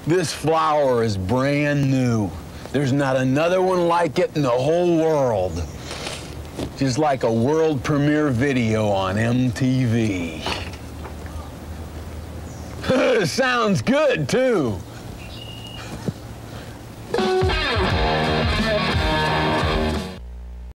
This flower is brand new. There's not another one like it in the whole world. Just like a world premiere video on MTV. Sounds good, too.